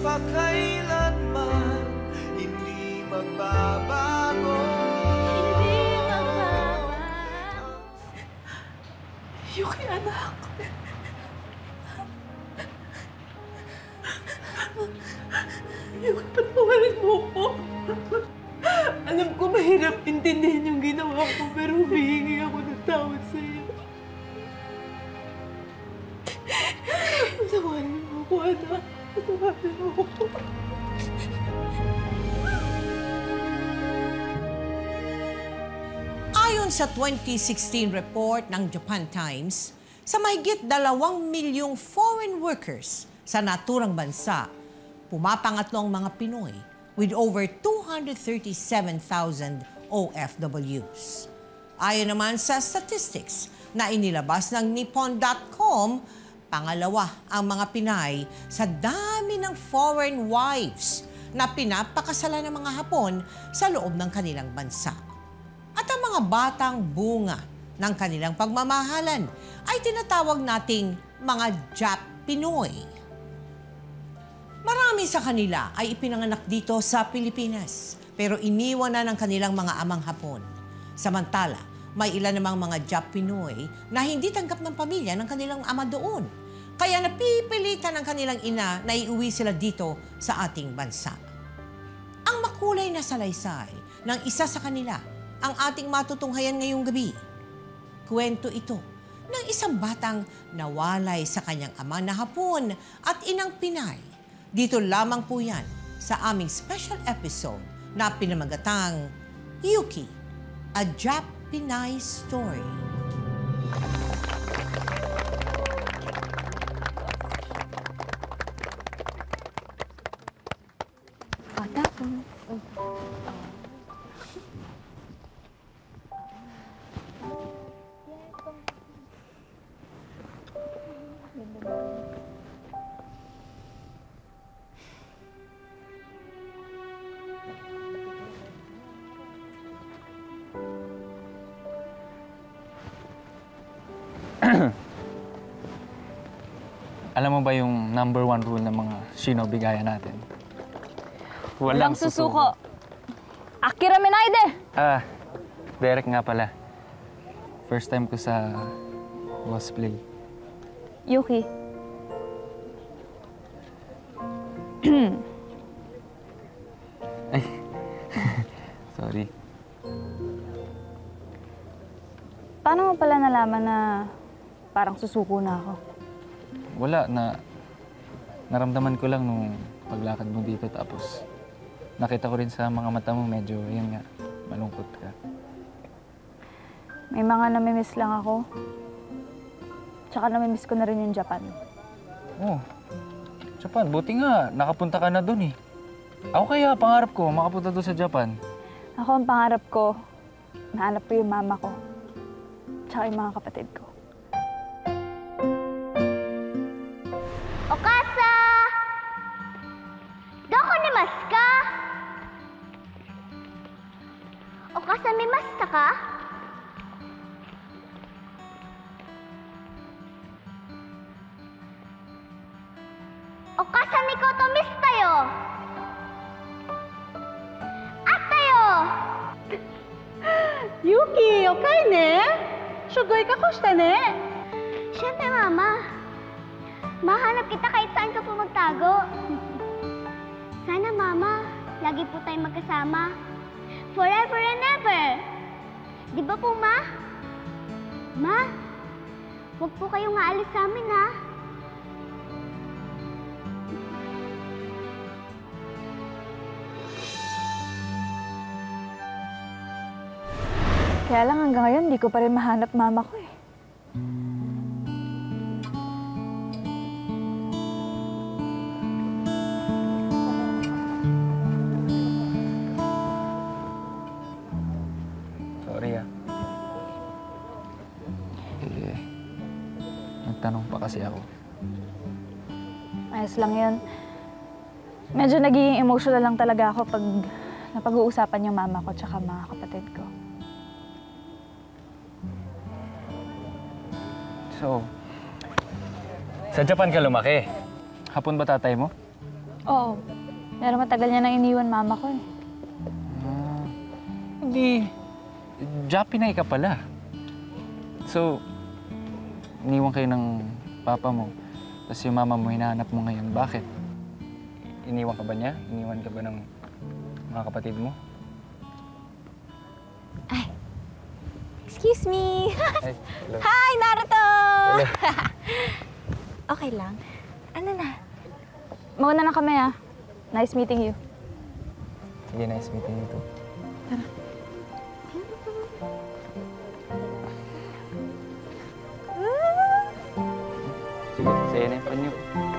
magpakailanman hindi magbabago. Hindi magbabago. Yuki, anak. Yuki, patawarin mo ko. Alam ko mahirap intindihin yung ginawa ko, pero humihingi ako ng tawad sa'yo. Patawarin mo ko, anak. Patawarin mo ko. Ayon sa 2016 report ng Japan Times, sa mahigit 2 milyong foreign workers sa naturang bansa, pumapangatlo ang mga Pinoy with over 237,000 OFWs. Ayon naman sa statistics na inilabas ng Nippon.com, pangalawa ang mga Pinay sa dami ng foreign wives na pinapakasalan ng mga Hapon sa loob ng kanilang bansa. At ang mga batang bunga ng kanilang pagmamahalan ay tinatawag nating mga Japinoy. Marami sa kanila ay ipinanganak dito sa Pilipinas, pero iniwan na ng kanilang mga amang Hapon. Samantala, may ilan namang mga Japinoy na hindi tanggap ng pamilya ng kanilang ama doon. Kaya napipilitan ng kanilang ina na iuwi sila dito sa ating bansa. Ang makulay na salaysay ng isa sa kanila ang ating matutunghayan ngayong gabi. Kwento ito ng isang batang nawalay sa kanyang ama na Hapon at inang Pinay. Dito lamang po yan sa aming special episode na pinamagatang Yuki, a Japinay Story. Alam mo ba yung number 1 rule ng mga shinobi gaya natin? Walang susuko. Akira Minaide! Derek nga pala. First time ko sa cosplay. Yuki. Ay, sorry. Paano mo pala nalaman na parang susuko na ako? Wala, naramdaman ko lang nung paglakad mo dito, tapos nakita ko rin sa mga mata mo medyo, yun nga, malungkot ka. May mga namimiss lang ako. Tsaka namimiss ko na rin yung Japan. Oh, Japan, buti nga, nakapunta ka na dun eh. Ako kaya, pangarap ko, makapunta doon sa Japan. Ako ang pangarap ko, nahanap ko yung mama ko. Tsaka yung mga kapatid ko. Okasa! Doko ni Maska? Okasa mi masta ka? Okasa ni koto mista yo? Atta yo! Yuki, okay ne? Sugoi ka kusta ne? Siyempre, Mama. Mahanap kita kahit saan ka po magtago. Sana, Mama, lagi po tayong magkasama. Forever and ever. Di ba po, Ma? Ma, huwag po kayong aalis sa amin, ha? Kaya lang hanggang ngayon, di ko pa rin mahanap mama ko eh. Sorry nagtanong pa kasi ako. Ayos lang yun. Medyo nagiging emotional lang talaga ako pag napag-uusapan yung mama ko tsaka mga kapatid ko. So, sa Japan ka lumaki. Hapon ba tatay mo? Oo. Pero matagal niya nang iniwan mama ko eh. Hindi. Japinay ka pala. So, iniwan kayo ng papa mo. Tapos yung mama mo hinahanap mo ngayon. Bakit? Iniwan ka ba niya? Iniwan ka ba ng mga kapatid mo? Ay, excuse me. Ay, hello. Hi, Naruto! Hello. Okay lang. Ano na? Mauna na kami ah. Nice meeting you. Sige, nice meeting you too. Sige, sa'yo na yung panyo.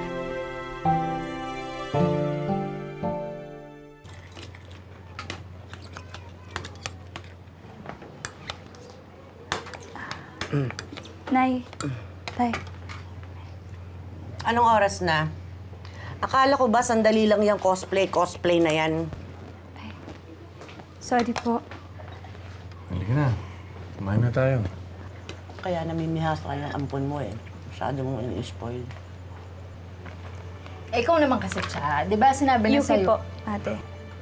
Nay. Tay. Anong oras na? Akala ko ba sandali lang yung cosplay na yan? Sorry po. Halika na. Kumain na tayo. Kaya namimihas ka yung ampon mo eh. Masyado mong ini-spoil. Eh, ikaw naman kasi siya. Di ba sinabi na Yuki sa'yo? po, ate.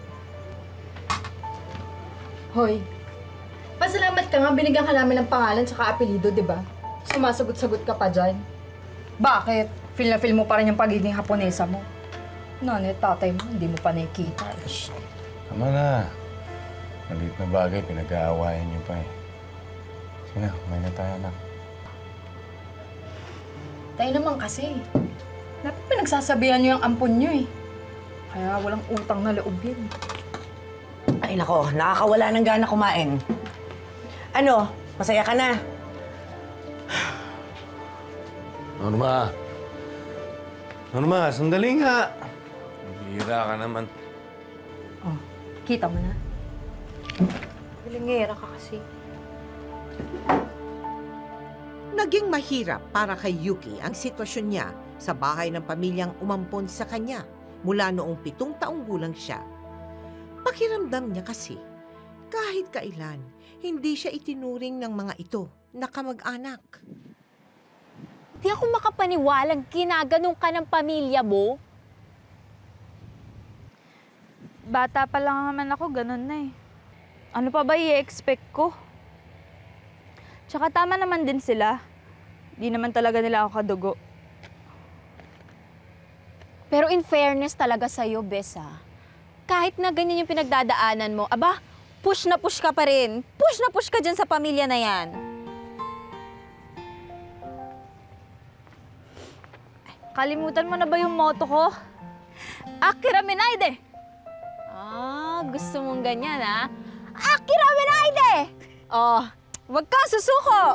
Hoy, pasalamat ka nga. Binigyan ka namin ng pangalan tsaka apelido, di ba? Sumasagot-sagot ka pa dyan. Bakit? Feel na feel mo pa rin yung pagiging Haponesa mo. Nanay, tatay mo, hindi mo pa nakikita. Tama na. Maliit na bagay, pinag-aawayan niyo pa eh. Sige na, kumain na tayo, anak. Tayo naman kasi. Dapat pinagsasabihan niyo yung ampon niyo eh. Kaya walang utang na loob yan. Ay nako, nakakawala ng gana kumain. Ano, masaya ka na? Norma. Norma, sandali nga. Bihira ka naman. Oh, kita mo na. Bilingera ka kasi. Naging mahirap para kay Yuki ang sitwasyon niya sa bahay ng pamilyang umampon sa kanya mula noong 7 taong gulang siya. Pakiramdam niya kasi, kahit kailan, hindi siya itinuring ng mga ito na kamag-anak. Di ako makapaniwalang ginaganong ka ng pamilya mo. Bata pa lang naman ako, ganun na eh. Ano pa ba i-expect ko? Tsaka tama naman din sila. Di naman talaga nila ako kadugo. Pero in fairness talaga sa'yo, Besa. Kahit na ganyan yung pinagdadaanan mo, aba, push na push ka pa rin. Push na push ka dyan sa pamilya na yan. Kalimutan mo na ba yung motto ko? Akira Minaide! Ah, gusto mong ganyan, ha? Akira Minaide! Oh, wag kang susuko!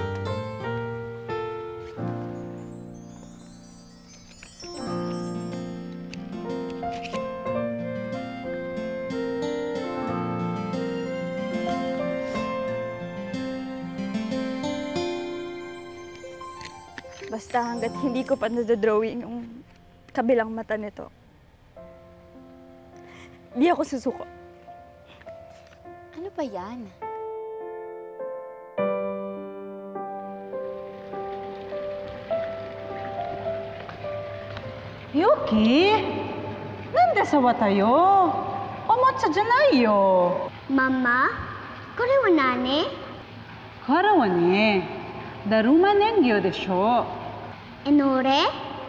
Basta hanggat hindi ko pa nadodrawing yung kabilang mata nito. Di ako susuko. Ano ba yan? Yuki? Nanda sa watayo? Omotsa janayo? Mama, korewa nane? Kara wa ne. Daruma nengyo desho. Enore?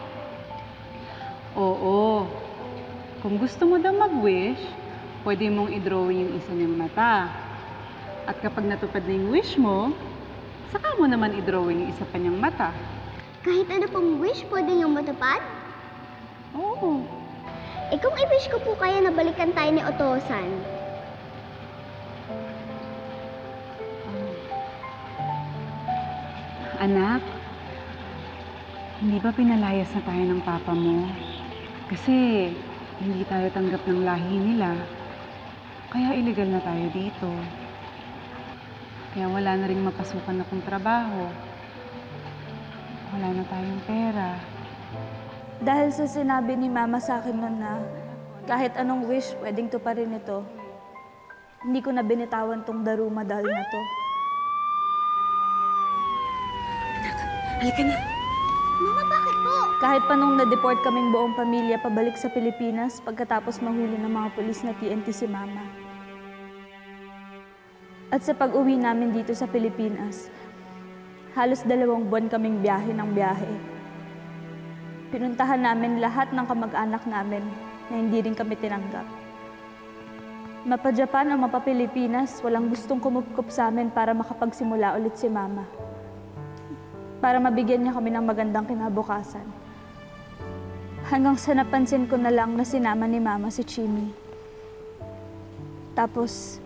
Oo. Kung gusto mo daw mag-wish, pwede mong i-drawing yung isa niyang mata. At kapag natupad na yung wish mo, saka mo naman i-drawing yung isa pa niyang mata. Kahit ano pong wish, pwede niyong matupad? Oo. Eh kung i-wish ko po kaya na balikan tayo ni Otosan. Anak, hindi ba pinalayas na tayo ng papa mo? Kasi hindi tayo tanggap ng lahi nila. Kaya illegal na tayo dito. Kaya wala na rin mapasukan akong trabaho. Wala na tayong pera. Dahil sa sinabi ni Mama sa akin noon na kahit anong wish, pwedeng tuparin ito, hindi ko na binitawan tong daruma dahil na to. Halika na. Mama, bakit po? Kahit pa nung na-deport kaming buong pamilya pabalik sa Pilipinas pagkatapos mahuli ng mga pulis na TNT si Mama. At sa pag-uwi namin dito sa Pilipinas, halos 2 buwan kaming biyahe ng biyahe. Pinuntahan namin lahat ng kamag-anak namin na hindi rin kami tinanggap. Mapa-Japan o mapa-Pilipinas, walang gustong kumupkup sa amin para makapagsimula ulit si Mama. Para mabigyan niya kami ng magandang kinabukasan. Hanggang sa napansin ko na lang na sinama ni Mama si Chimi. Tapos,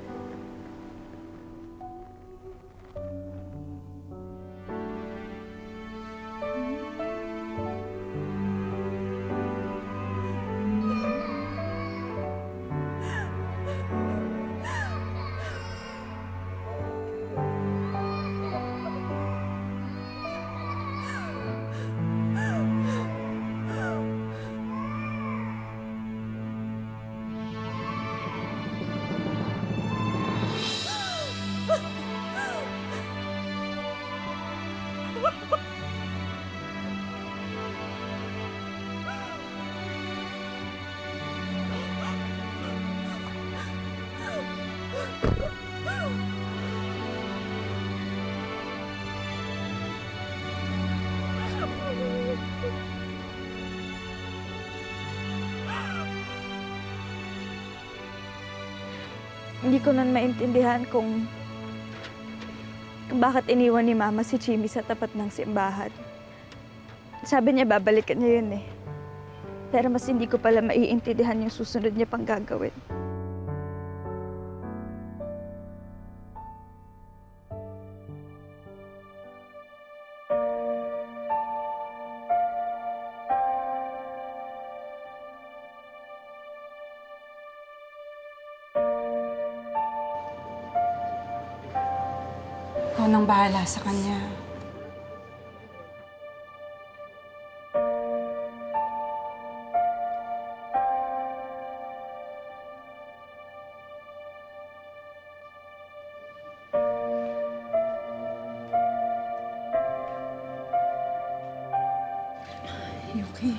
hindi ko nun maintindihan kung bakit iniwan ni Mama si Chimi sa tapat ng simbahan. Sabi niya babalikan niya yun eh. Pero mas hindi ko pala maiintindihan yung susunod niya pang gagawin. Ikaw nang bahala sa kanya. Yuki,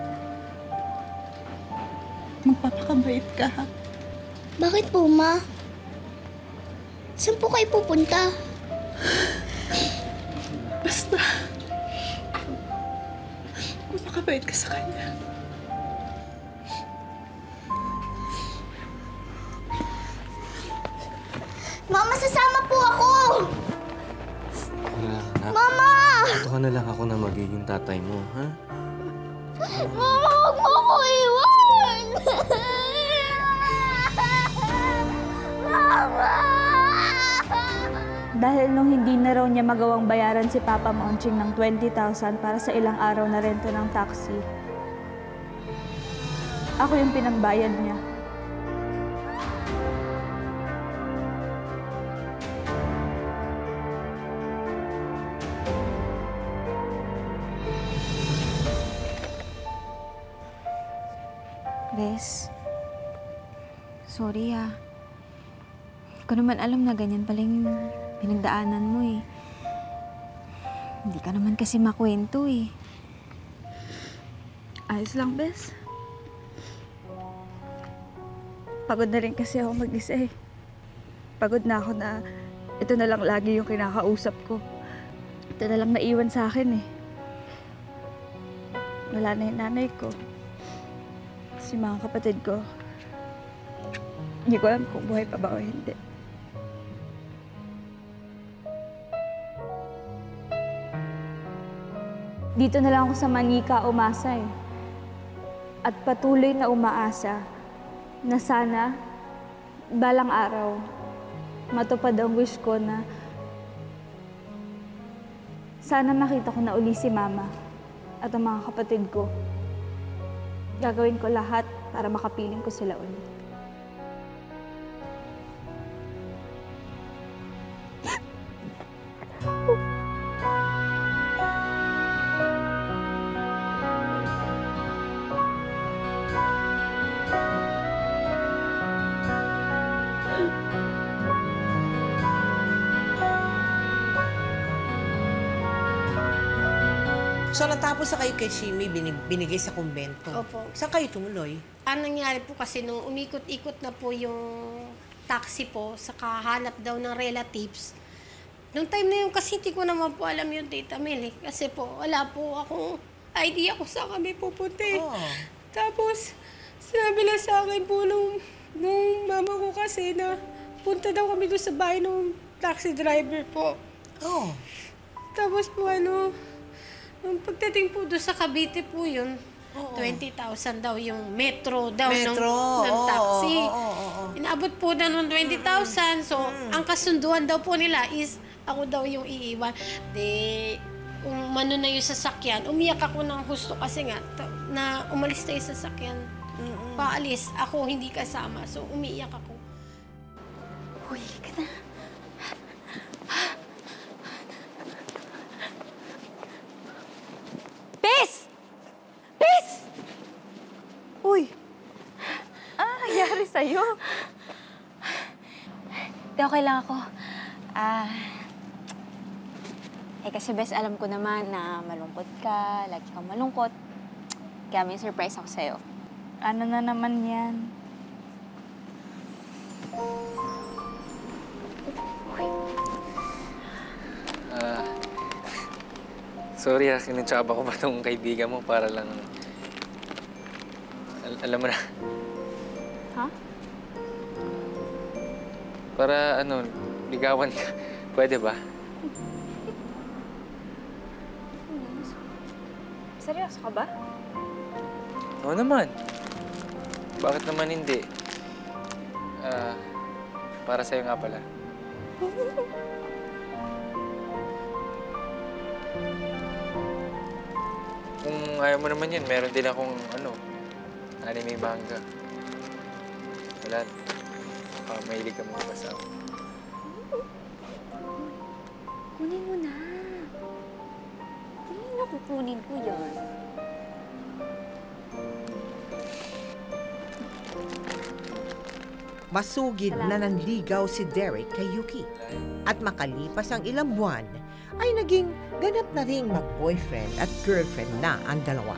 magpapakabait ka, ha? Bakit po, Ma? Saan po kayo pupunta? Basta, magpapakabait ka sa kanya. Mama, sasama po ako! Mama! Ito ka na lang ako na magiging tatay mo, ha? Mama, huwag mo ko iwan! Mama! Dahil nung hindi na raw niya magawang bayaran si Papa Monching ng 20,000 para sa ilang araw na renta ng taxi, ako yung pinambayad niya. Bes, sorry ah. Hindi ko naman alam na ganyan pala yung pinagdaanan mo eh. Hindi ka naman kasi makwento eh. Ayos lang, Bes. Pagod na rin kasi ako mag-isa eh. Pagod na ako na ito na lang lagi yung kinakausap ko. Ito na lang naiwan sa akin eh. Wala na yung nanay ko. Si mga kapatid ko. Hindi ko alam kung buhay pa ba o hindi. Dito na lang ako sa Manika umasa eh. At patuloy na umaasa na sana balang araw matupad ang wish ko na sana makita ko na uli si Mama at ang mga kapatid ko. Gagawin ko lahat para makapiling ko sila ulit. So, natapos na kayo kay Shimi, binigay sa kumbento. Opo. Saan kayo tumuloy? Ang nangyari po kasi nung umikot-ikot na po yung taxi po sa kahanap daw ng relatives, nung time na yun kasi hindi ko naman po alam yung Tita Mel eh. Kasi po wala po akong idea kung saan kami pupunta eh. Tapos sinabi lang sa akin po nung mama ko kasi na punta daw kami doon sa bahay ng taxi driver po. Tapos po nung pagdating po doon sa Cavite po yun, 20,000 daw yung metro daw ng taxi. Inabot po na nung 20,000. So, ang kasunduan daw po nila is ako daw yung iiwan. Umano na yung sasakyan. Umiyak ako ng gusto kasi nga na umalis na yung sasakyan. Paalis. Ako hindi kasama. So, umiiyak ako. Uy, ka na. Bes! Bes! Uy! Ano nangyari sa'yo? Di, okay lang ako. Kasi Bes, alam ko naman na malungkot ka, lagi kang malungkot. Kaya may surprise ako sa'yo. Ano na naman yan? Sorry kinuntsaba ko pa itong kaibigan mo para lang... alam mo na. Ha? Para ligawan ka. Pwede ba? Seryoso ka ba? Oo naman. Bakit naman hindi? Para sa'yo nga pala. Kung ayaw mo naman yan, meron din akong anime manga. Wala. Mahilig ka mga basa. Kunin mo na. Hindi na kukunin ko yan. Masugid na nanligaw si Derek kay Yuki. At makalipas ang ilang buwan, ay naging ganap na ring mag-boyfriend at girlfriend na ang dalawa.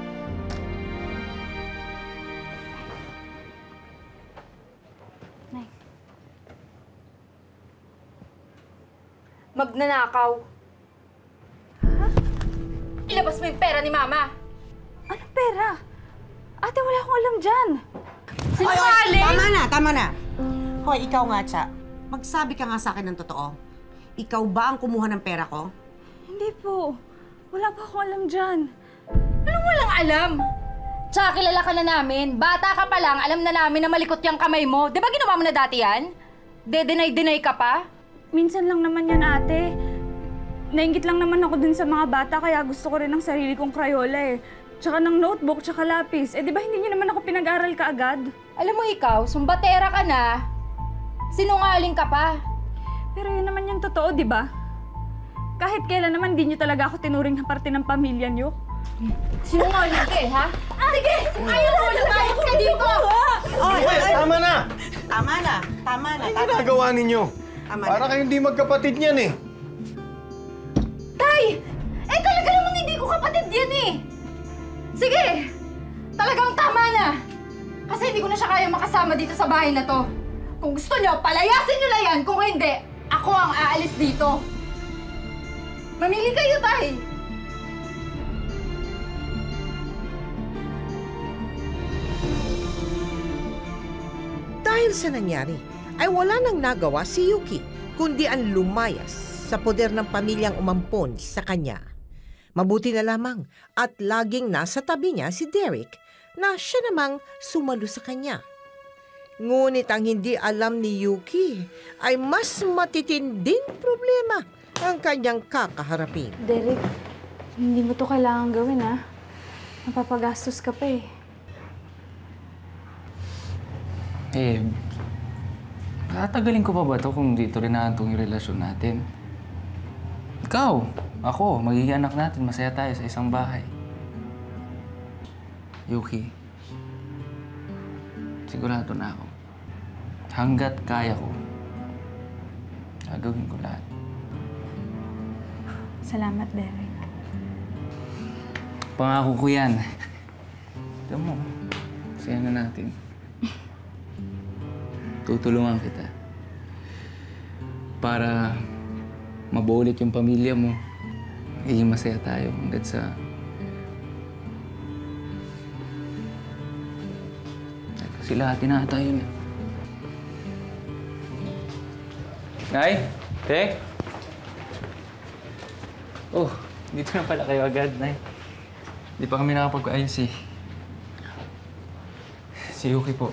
Magnanakaw. Ha? Ilabas mo yung pera ni Mama. Anong pera? Ate, wala akong alam dyan. Sinungaling! Tama na. Hoy, ikaw nga, Cha. Magsabi ka nga sa akin ng totoo. Ikaw ba ang kumuha ng pera ko? Hindi po. Wala pa akong alam dyan. Anong walang alam? Tsaka kilala ka na namin. Bata ka pa lang, alam na namin na malikot yung kamay mo. Di ba ginawa mo na dati yan? De-deny ka pa? Minsan lang naman yan, ate. Nainggit lang naman ako dun sa mga bata, kaya gusto ko rin ng sarili kong Crayola eh. Tsaka ng notebook, tsaka lapis. Eh, di ba hindi niyo naman ako pinag-aral kaagad? Alam mo ikaw, sumbatera ka na. Sinungaling ka pa. Pero yun naman yung totoo, di ba? Kahit kailan naman, di niyo talaga ako tinuring na parte ng pamilya niyo. Sinungaling ka eh, ha? Sige! Ayaw mo, lumayas ka dito! Tama na! Tama na. Ano ginagawa ninyo? Para kayong di magkapatid niyan eh. Tay! Eh talaga namang hindi ko kapatid yan eh! Sige! Talagang tama na! Kasi hindi ko na siya kaya makasama dito sa bahay na to. Kung gusto nyo, palayasin nyo na yan! Kung hindi, ako ang aalis dito. Mamili kayo, Tay! Dahil sa nangyari, ay wala nang nagawa si Yuki, kundi ang lumayas sa poder ng pamilyang umampon sa kanya. Mabuti na lamang at laging nasa tabi niya si Derek na siya namang sumalo sa kanya. Ngunit ang hindi alam ni Yuki ay mas matitinding problema ang kanyang kakaharapin. Derek, hindi mo to kailangan gawin, ha? Mapapagastos ka pa eh. Tatagalin ko pa ba ito kung dito rin naantong yung relasyon natin? Ikaw, ako, magiging anak natin, masaya tayo sa isang bahay. Yuki, sigurado na ako. Hanggat kaya ko, gagawin ko lahat. Salamat, Derek. Pangako ko yan. Ito mo, saya na natin. Tutulungan kita. Para mabuo ulit yung pamilya mo. Magiging masaya tayo hanggat sa... Sila, tinata yun. Nay? Te? Oh, dito na pala kayo agad, Nay. Hindi pa kami nakapag-ayos eh. Si Yuki po.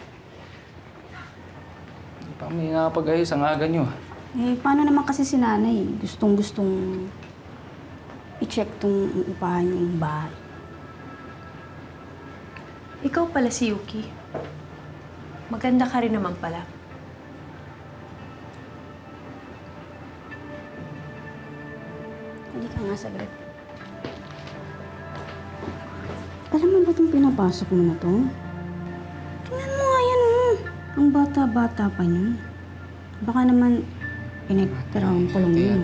Hindi pa kami nakapag-ayos. Ang aga nyo. Eh, paano naman kasi si nanay? Gustong-gustong i-check tong upahan yung bahay. Ikaw pala si Yuki. Maganda ka rin naman pala. Hindi ka nga saglit. Alam mo ba itong pinapasok mo na to? Tingnan mo nga yan, oh. Ang bata-bata pa niyo. Baka naman pinagtirang kulong yun.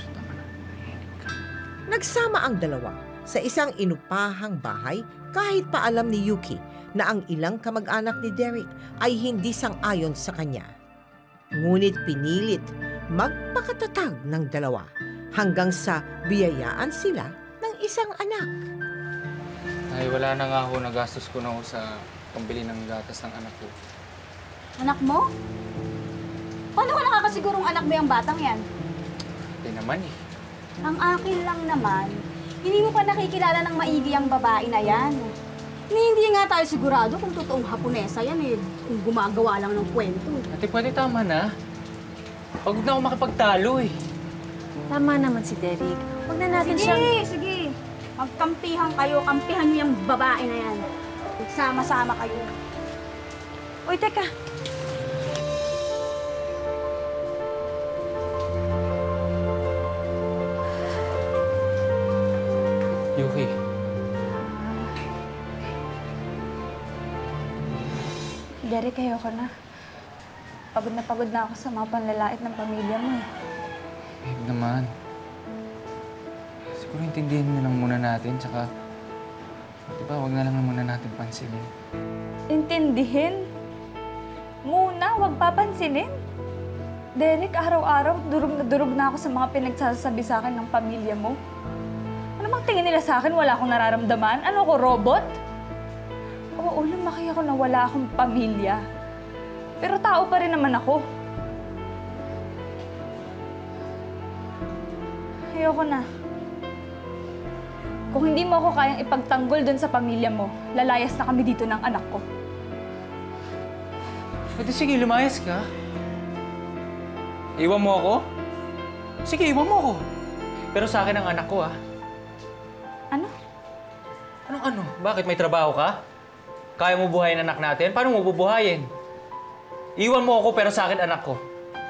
Nagsama ang dalawa sa isang inupahang bahay kahit pa alam ni Yuki na ang ilang kamag-anak ni Derek ay hindi sang-ayon sa kanya. Ngunit pinilit magpakatatag ng dalawa hanggang sa biyayaan sila ng isang anak. Ay, wala na nga ako. Nagastos ko na ako sa pambili ng gatas ng anak ko. Anak mo? Paano ka nakakasigurong anak mo yung batang yan? Hindi naman eh. Ang akin lang naman, hindi mo pa nakikilala ng maigi ang babae na yan. Hindi nga tayo sigurado kung totoong Haponesa yan eh, kung gumagawa lang ng kwento. Ate, pwede tama na. Pagod na ako makipagtalo eh. Tama naman si Derek. Huwag na natin siyang... Sige. Magkampihan kayo, kampihan niyo yung babae na yan. Sama-sama kayo. Uy, teka. Yuki. Derek, ayoko na. Pagod na ako sa mga panlalait ng pamilya mo eh. Babe naman. Siguro intindihin na lang muna natin, tsaka... Di ba, huwag na lang muna natin pansinin. Intindihin? Muna, huwag papansinin? Derek, araw-araw, durog na ako sa mga pinagsasabi sa akin ng pamilya mo. Ano bang tingin nila sa akin? Wala akong nararamdaman? Ano ko, robot? Oo, lumaki ako na wala akong pamilya. Pero tao pa rin naman ako. Ayoko na. Kung hindi mo ako kayang ipagtanggol dun sa pamilya mo, lalayas na kami dito ng anak ko. Pwede sige, lumayas ka. Iwan mo ako? Sige, iwan mo ako. Pero sa akin ang anak ko, ah. Ano? Anong ano? Bakit? May trabaho ka? Kaya mo buhayin anak natin? Paano mo bubuhayin? Iwan mo ako pero sa akin anak ko.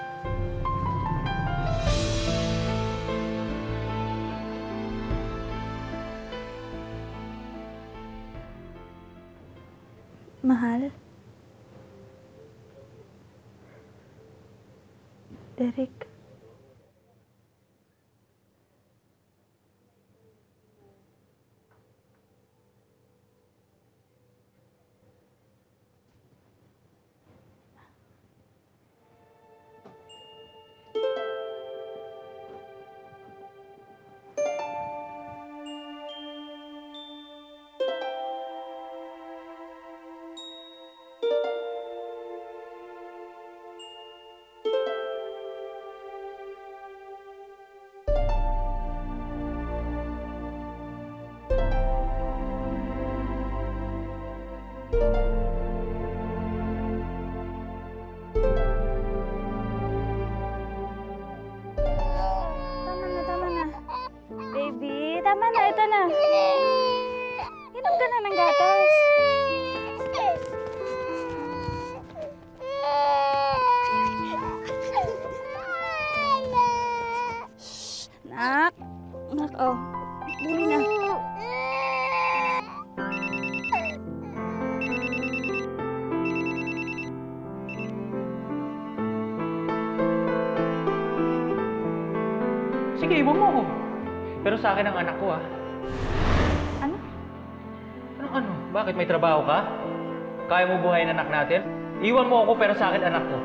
Mahal? Derek? Tama na. Baby, tama na. Ito na. Inom ka na ng gatas. Shh, nak. Nak, oh. Dali na. Sige, iwan mo ako. Pero sa akin ang anak ko, ah. Ano? Bakit? May trabaho ka? Kaya mo buhayin anak natin? Iwan mo ako pero sa akin anak ko.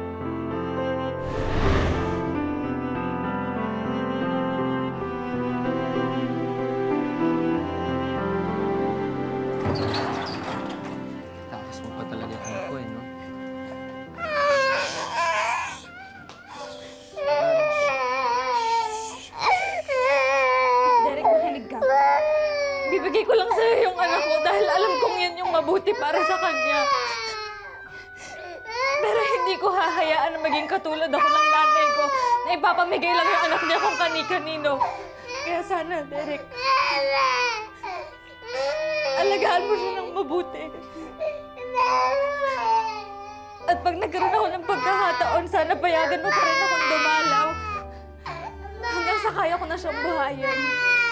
Takas mo pa talaga ako no? Derek, makinig ka. Bibigay ko lang sa'yo yung anak ko dahil alam kong yan yung mabuti para sa kanya. Pero hindi ko hahayaan na maging katulad ako ng nanay ko na ipapamigay lang yung anak niya kung kani-kanino. Kaya sana, Derek, alagaan mo siya ng mabuti. At pag nagkaroon ako ng pagkakataon, sana payagan mo pa rin akong dumalaw. Hanggang sa kaya ko na siyang buhayin.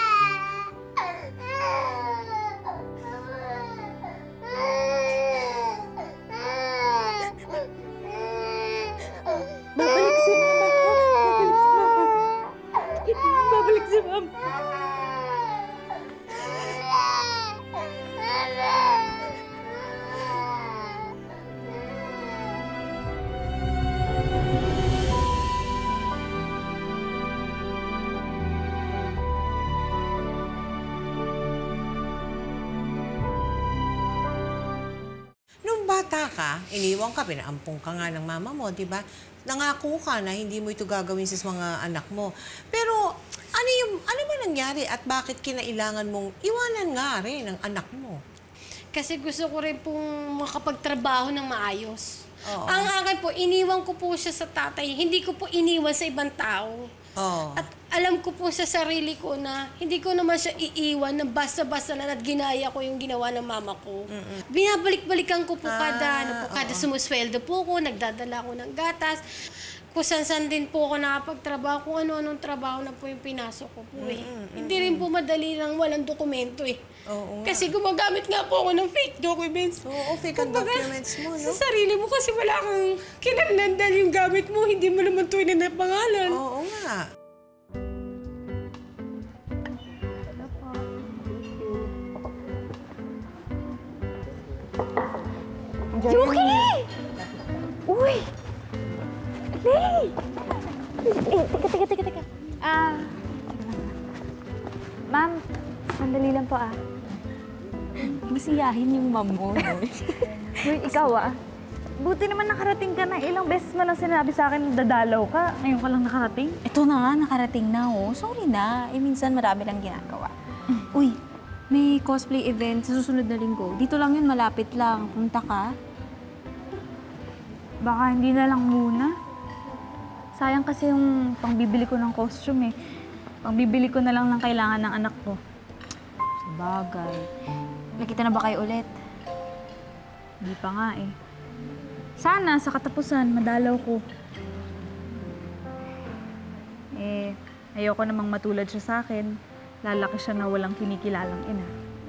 Babalik si Mama. Babalik si Mama. Nung bata ka, iniwan ka, pinaampong ka nga ng mama mo, di ba? Nangako ka na hindi mo ito gagawin sa mga anak mo. Pero ano ba nangyari at bakit kinailangan mong iwanan nga rin ang anak mo? Kasi gusto ko rin pong makapagtrabaho ng maayos. Oo. Ang akin po, iniwan ko po siya sa tatay. Hindi ko po iniwan sa ibang tao. Oo. At alam ko po sa sarili ko na hindi ko naman siya iiwan na basta-basta na at ginaya ko yung ginawa ng mama ko. Binabalik-balikan ko po kada sumusweldo po ko, nagdadala ko ng gatas. Kung san-san din po ako nakapagtrabaho, kung ano-anong trabaho na po yung pinasok ko po eh. Hindi rin po madali lang walang dokumento eh. Oo nga. Kasi gumagamit nga po ako ng fake documents. Oo, fake ang documents mo, no? Sa sarili mo kasi wala kang kinagnan dahil yung gamit mo, hindi mo naman tuwin na pangalan. Oo nga. Yuki! Uy! Lay! Teka. Ma'am, sandali lang po Masiyahin yung ma'am mo, no? Uy, ikaw buti naman nakarating ka na. Ilang beses mo lang sinabi sa akin na dadalaw ka. Ngayon ka lang nakarating. Ito na nga, nakarating na Sorry na. Minsan marami lang ginagawa. Uy, may cosplay event sa susunod na linggo. Dito lang yun, malapit lang. Punta ka. Baka hindi na lang muna. Sayang kasi yung pangbibili ko ng costume eh. Pangbibili ko na lang ng kailangan ng anak ko. Sabagay. Nakita na ba kayo ulit? Hindi pa nga eh. Sana sa katapusan, madalaw ko. Ayoko namang matulad siya sa akin. Lalaki siya na walang kinikilalang ina.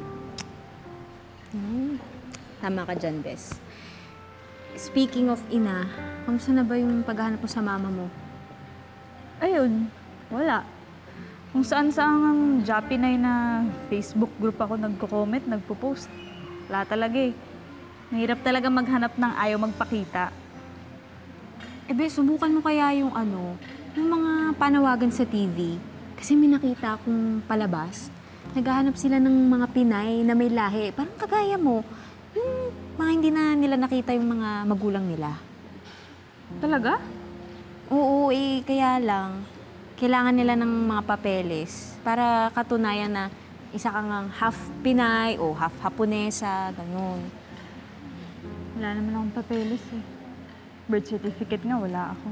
Tama ka dyan, Bes. Speaking of ina, kamusta na ba yung paghahanap mo sa mama mo? Ayun, wala. Kung saan-saan ang Japinay na Facebook group ako nagko-comment, nagpo-post. Wala talaga eh. Mahirap talaga maghanap ng ayaw magpakita. Bes, subukan mo kaya yung yung mga panawagan sa TV. Kasi may nakita akong palabas. Naghahanap sila ng mga Pinay na may lahi. Parang kagaya mo. Yung mga hindi na nila nakita yung mga magulang nila. Talaga? Oo, kaya lang. Kailangan nila ng mga papeles para katunayan na isa kang half Pinay o half Haponesa, ganun. Wala naman akong papeles eh. Birth certificate nga, wala ako.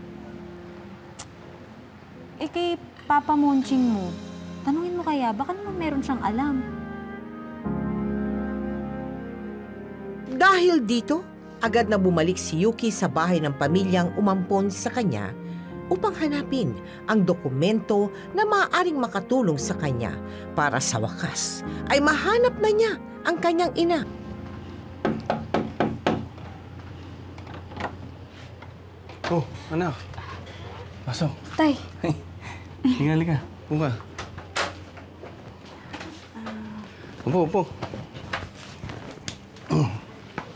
Kay Papa Monching mo, tanungin mo kaya, baka naman meron siyang alam. Dahil dito, agad na bumalik si Yuki sa bahay ng pamilyang umampon sa kanya upang hanapin ang dokumento na maaaring makatulong sa kanya para sa wakas ay mahanap na niya ang kanyang ina. Oh, anak. Pasok. Tay. Halika. Upo ka. Upo.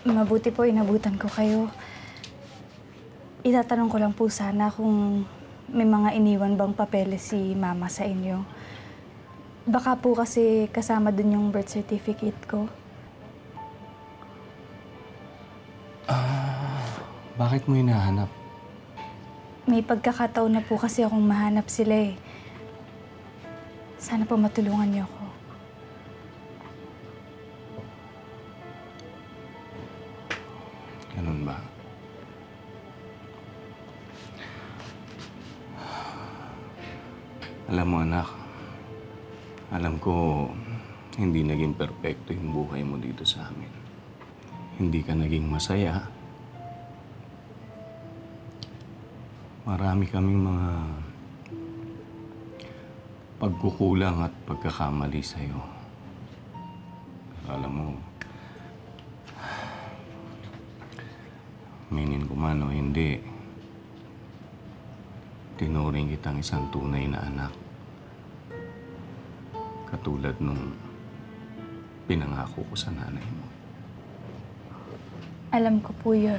Mabuti po inabutan ko kayo. Itatanong ko lang po sana kung may mga iniwan bang papeles si Mama sa inyo. Baka po kasi kasama dun yung birth certificate ko. Bakit mo hinahanap? May pagkakataon na po kasi akong mahanap sila eh. Sana po matulungan niyo ako. Ganun ba? Alam mo anak, alam ko hindi naging perpekto yung buhay mo dito sa amin. Hindi ka naging masaya. Marami kaming mga pagkukulang at pagkakamali sa'yo. Pero alam mo, minin ko man o hindi, tinuring kitang isang tunay na anak. Katulad nung pinangako ko sa nanay mo. Alam ko po yun.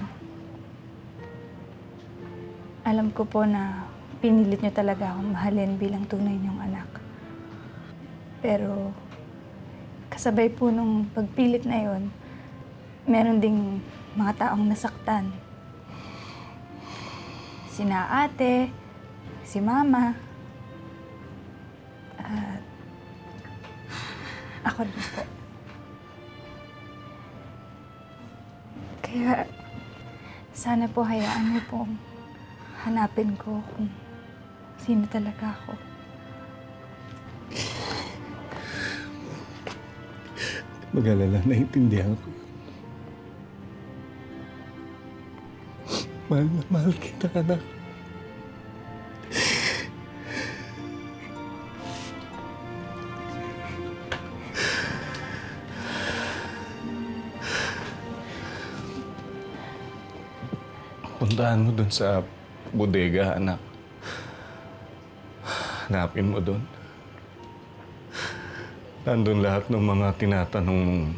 Alam ko po na pinilit niyo talaga akong mahalin bilang tunay niyong anak. Pero kasabay po nung pagpilit na yon, meron ding mga taong nasaktan. Sina ate, si mama, at ako rin po. Kaya sana po hayaan niyo pong hanapin ko kung sino talaga ako. Mag-alala, naiintindihan ko. Mahal na mahal kita, anak. Puntahan mo dun sa bodega, anak. Hanapin mo dun. Nandun lahat ng mga tinatanong mong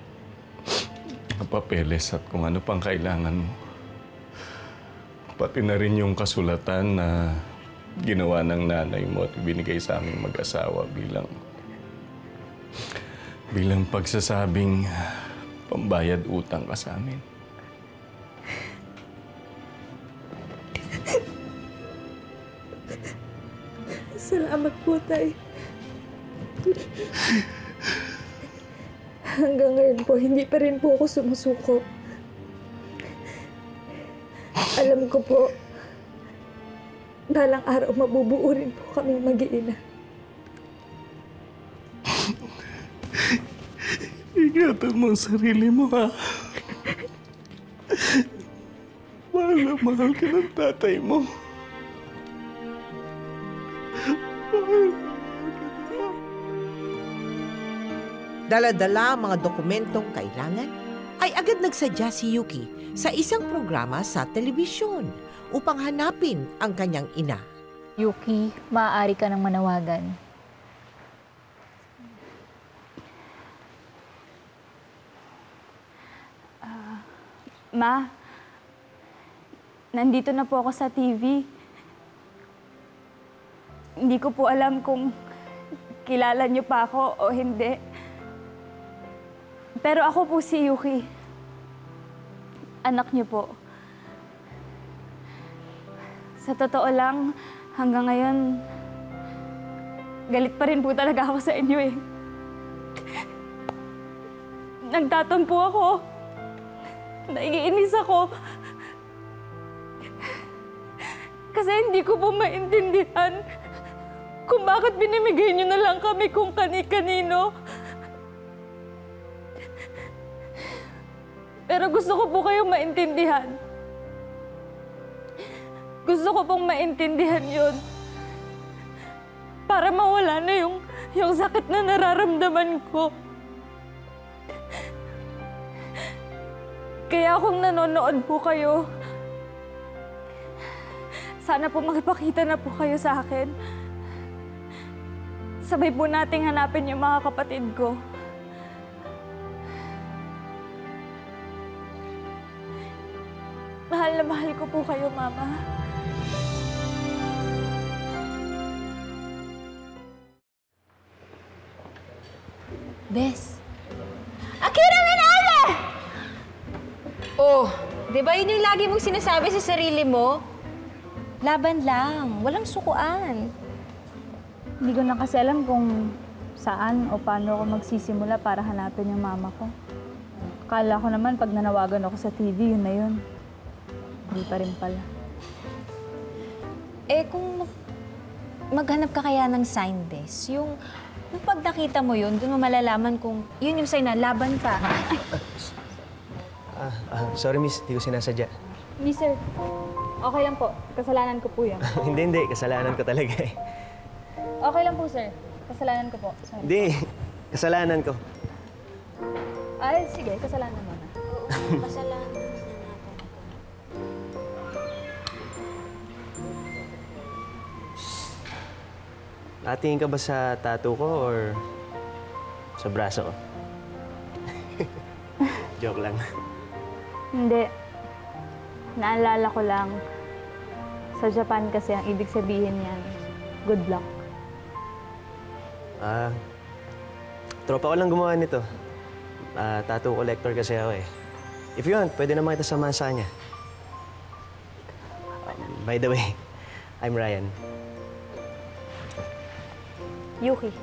papeles at kung ano pang kailangan mo. Pati na rin yung kasulatan na ginawa ng nanay mo at binigay sa aming mag-asawa bilang pagsasabing pambayad utang ka sa amin. Salamat po, Tay. Hanggang ngayon po, hindi pa rin po ako sumusuko. Alam ko po, balang araw mabubuo rin po kaming mag-iina. Ingatan mo ang sarili mo, ha? Mahal na mahal ka ng tatay mo. Dala-dala ang mga dokumentong kailangan, ay agad nagsadya si Yuki sa isang programa sa telebisyon upang hanapin ang kanyang ina. Yuki, maaari ka nang manawagan. Ma, nandito na po ako sa TV. Hindi ko po alam kung kilala niyo pa ako o hindi. Pero ako po si Yuki. Anak niyo po. Sa totoo lang, hanggang ngayon, galit pa rin po talaga ako sa inyo eh. Nagtatampo ako. Naiinis ako. Kasi hindi ko po maintindihan kung bakit binimigay niyo na lang kami kung kani-kanino. Pero gusto ko po kayong maintindihan. Gusto ko pong maintindihan yun. Para mawala na yung sakit na nararamdaman ko. Kaya kung nanonood po kayo, sana po makipakita na po kayo sa akin. Sabay po nating hanapin yung mga kapatid ko. Mahal na mahal ko po kayo, Mama. Bes. Akira Minale! Oh, di ba yun yung lagi mong sinasabi sa sarili mo? Laban lang, walang sukuan. Hindi ko na kasi alam kung saan o paano ako magsisimula para hanapin yung mama ko. Akala ko naman pag nanawagan ako sa TV, yun na yun. Hindi pa rin pala. Eh, kung maghanap ka kaya ng sign, Bes, yung pag nakita mo yun, doon mo malalaman kung yun yung sign na laban pa. Sorry, miss. Hindi ko sinasadya. Yes, sir. Okay lang po. Kasalanan ko po yun. Hindi. Kasalanan ko talaga eh. Okay lang po, sir. Kasalanan ko po. Sorry. Hindi. Kasalanan ko. Ay, sige. Kasalanan mo na. Kasalanan na natin. Nakatingin ka ba sa tattoo ko or sa braso ko? Joke lang. Hindi. Naalala ko lang. Sa Japan kasi ang ibig sabihin niyan, good luck. Tropa ko lang gumawa nito. Tattoo collector kasi ako eh. If you want, pwede naman kita samahan sa kanya. By the way, I'm Ryan. Yuki.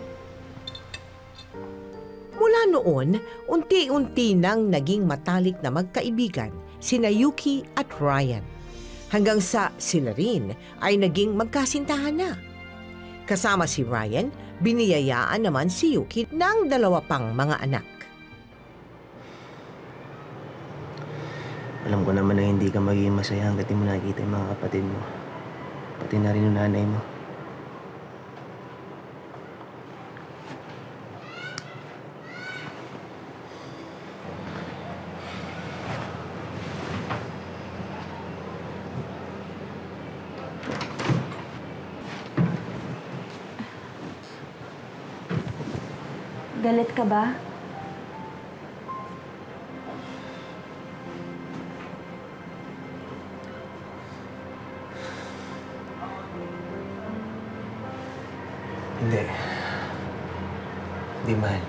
Mula noon, unti-unti nang naging matalik na magkaibigan sina Yuki at Ryan. Hanggang sa sila rin ay naging magkasintahan na. Kasama si Ryan, biniyayaan naman si Yuki ng 2 pang mga anak. Alam ko naman na hindi ka magiging masaya hanggat di mo nakikita yung mga kapatid mo. Pati na rin yung nanay mo. Galit ka ba? Hindi. Hindi, mahal.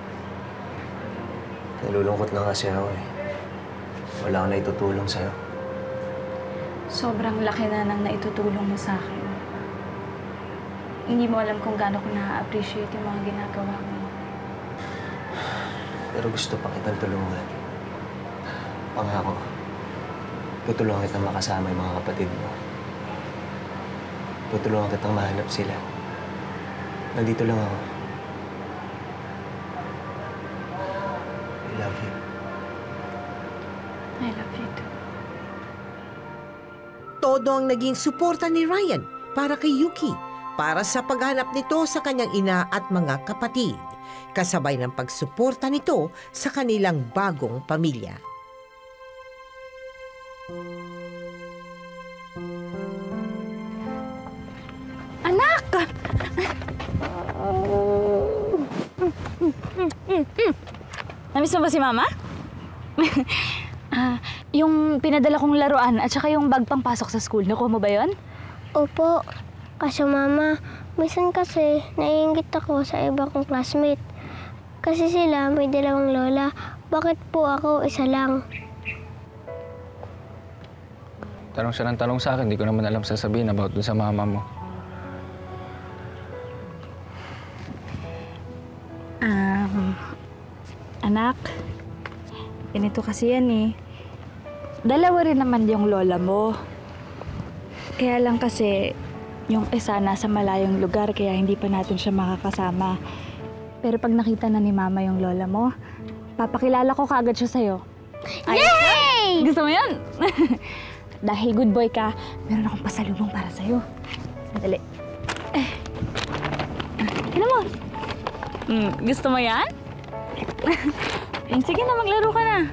Nalulungkot lang kasi ako eh. Wala akong naitutulong sa'yo. Sobrang laki na nang naitutulong mo sa akin. Hindi mo alam kung gaano ko na-appreciate yung mga ginagawa mo. Pero gusto pa kitang tulungan. Pangako, tutulungan kitang makasama yung mga kapatid mo. Tutulungan kitang mahanap sila. Nandito lang ako. I love you. I love you too. Todo ang naging suporta ni Ryan para kay Yuki, para sa paghanap nito sa kanyang ina at mga kapatid, kasabay ng pagsuporta nito sa kanilang bagong pamilya. Anak! Namiss mo ba si Mama? Yung pinadala kong laruan at saka yung bag pang pasok sa school, nakuha mo ba yun? Opo. Kaso Mama, minsan kasi naiingit ako sa iba kong classmate. Kasi sila may 2 lola. Bakit po ako isa lang? Tanong siya ng tanong sa akin, di ko naman alam sasabihin about dun sa mama mo. Anak, ganito kasi yan eh. 2 rin naman yung lola mo. Kaya lang kasi, yung isa nasa malayong lugar kaya hindi pa natin siya makakasama. Pero pag nakita na ni Mama yung lola mo, papakilala ko kaagad siya sa'yo. Yay! Gusto mo yan? Dahil good boy ka, meron akong pasalubong para sa'yo. Sandali. Tignan mo. Gusto mo yan? Sige na, maglaro ka na.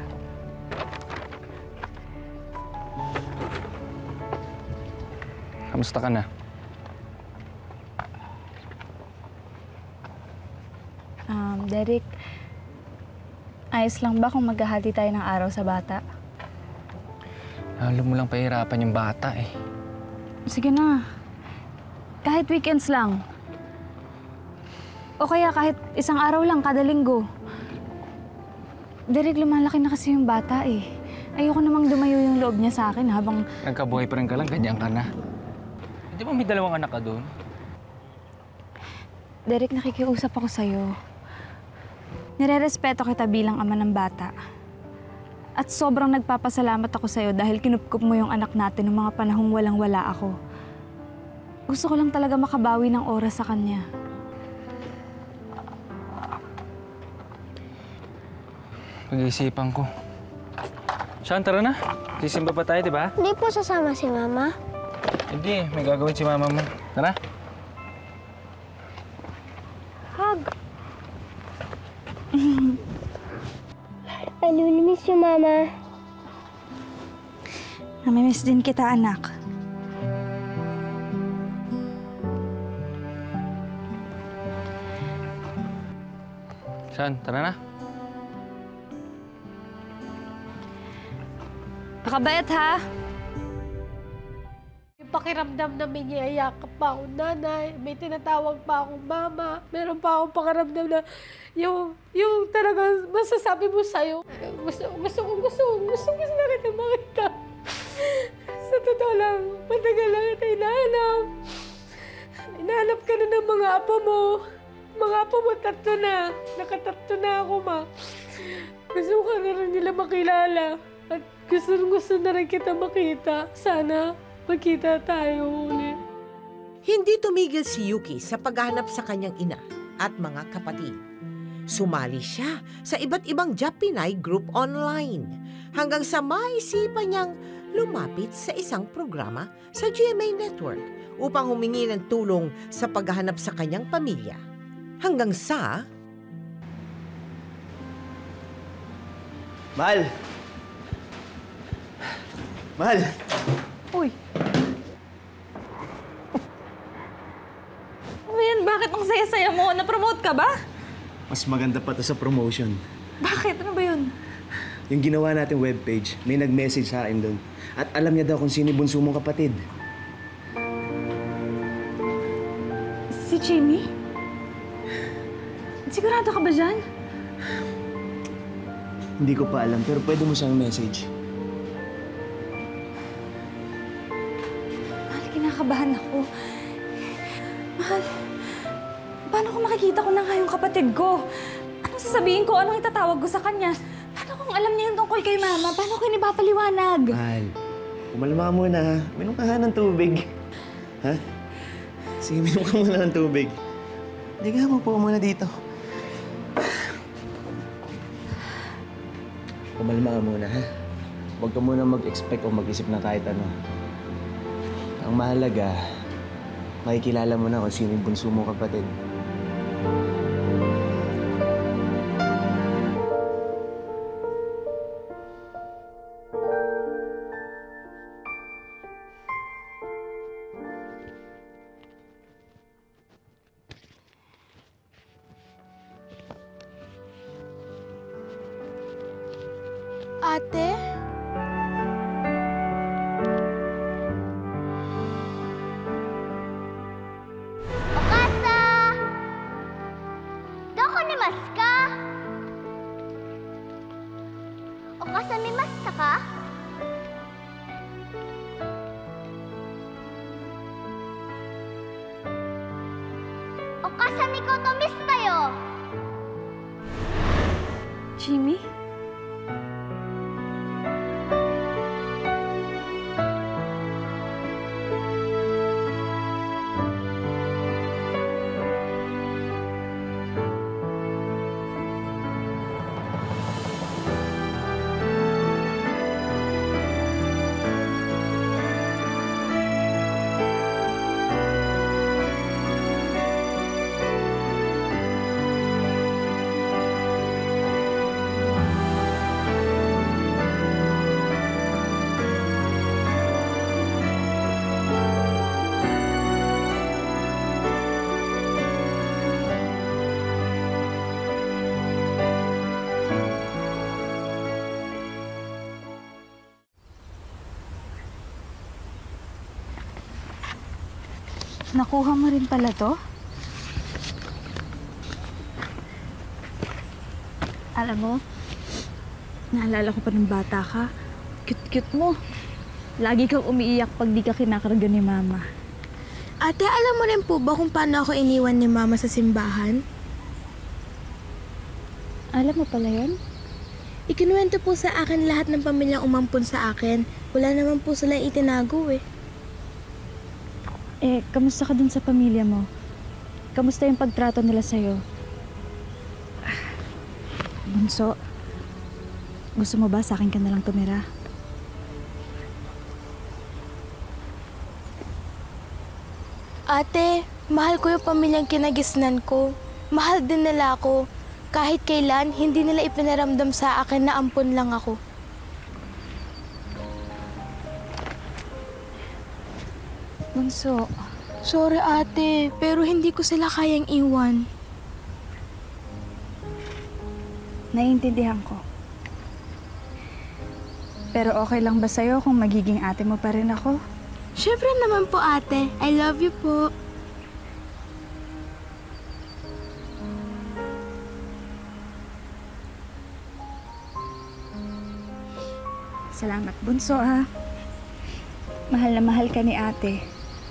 Kamusta ka na? Derek, ayos lang ba kung maghahati tayo ng araw sa bata? Lalo mo lang pahirapan yung bata eh. Sige na. Kahit weekends lang. O kaya kahit isang araw lang kada linggo. Derek, lumalaki na kasi yung bata eh. Ayoko namang dumayo yung loob niya sa akin habang... Nagkabuhay pa rin ka lang, ganyan ka na. Di ba may 2 anak ka doon? Derek, nakikiusap ako sa'yo. Nire-respeto kita bilang ama ng bata. At sobrang nagpapasalamat ako sa'yo dahil kinupkup mo yung anak natin ng mga panahong walang-wala ako. Gusto ko lang talaga makabawi ng oras sa kanya. Pag-iisipan ko. Sean, tara na. Sisimba pa tayo, di ba? Hindi po sasama si Mama. Hindi, may gagawin si mama mo. Tara. Hug! I really miss you, Mama. Namimiss din kita, anak. Sean, tara na. Nakabait, ha? Yung pakiramdam na may niyayakap pa akong nanay, may tinatawag pa akong mama, meron pa akong pakiramdam na yung talaga masasabi mo sa'yo, gusto na kita makita. Sa totoo lang, matagal lang kita hinahanap. Hinahanap ka na ng mga apo mo. Mga apo mo, 3 na. Naka-3 na ako, ma. Gusto ka na rin nila makilala. At gusto na rin kita makita. Sana magkita tayo ulit. Hindi tumigil si Yuki sa paghahanap sa kanyang ina at mga kapatid. Sumali siya sa iba't ibang Japinay group online hanggang sa maisipan niyang lumapit sa isang programa sa GMA Network upang humingi ng tulong sa paghahanap sa kanyang pamilya. Hanggang sa... Mahal! Mahal! Uy! Ano yan? Bakit ang saya-saya mo? Na-promote ka ba? Mas maganda pa to sa promotion. Bakit? Ano ba yun? Yung ginawa natin webpage, may nag-message sa akin doon. At alam niya daw kung sino yung bunso mong kapatid. Si Jimmy? Sigurado ka ba dyan? Hindi ko pa alam, pero pwede mo siyang message. Mahal, kinakabahan ako. Mahal, paano kung makikita ko na nga yung kapatid ko? Anong sasabihin ko? Anong itatawag ko sa kanya? Paano kung alam niya yung tungkol kay Mama? Paano ko inipapaliwanag? Mahal, umalma ka muna ha. Minom ka ng tubig. Ha? Sige, minom ka muna ng tubig. Hindi ka, mapo muna dito. Umalma ka muna, ha? Huwag ka muna mag-expect o mag-isip na kahit ano. Ang mahalaga, makikilala mo na kung sino yung bunso mo kapatid. Ate? Okasa! Doko ni mas ka? Okasa mi mas ka? Okasa ni ko to miss tayo? Jimmy? Nakuha mo rin pala to? Alam mo, naalala ko pa ng bata ka. Cute-cute mo. Lagi kang umiiyak pag di ka kinakarga ni Mama. Ate, alam mo rin po ba kung paano ako iniwan ni Mama sa simbahan? Alam mo pala yun? Ikinuwento po sa akin lahat ng pamilyang umampun sa akin. Wala naman po sila itinago eh. Kamusta ka dun sa pamilya mo? Kamusta yung pagtrato nila sa'yo? Bunso, gusto mo ba sa akin ka na lang tumira? Ate, mahal ko yung pamilyang kinagisnan ko. Mahal din nila ako. Kahit kailan, hindi nila ipinaramdam sa akin na ampun lang ako. Bunso. Sorry ate, pero hindi ko sila kayang iwan. Naiintindihan ko. Pero okay lang ba sa'yo kung magiging ate mo pa rin ako? Siyempre naman po ate. I love you po. Salamat, Bunso, ha? Mahal na mahal ka ni ate.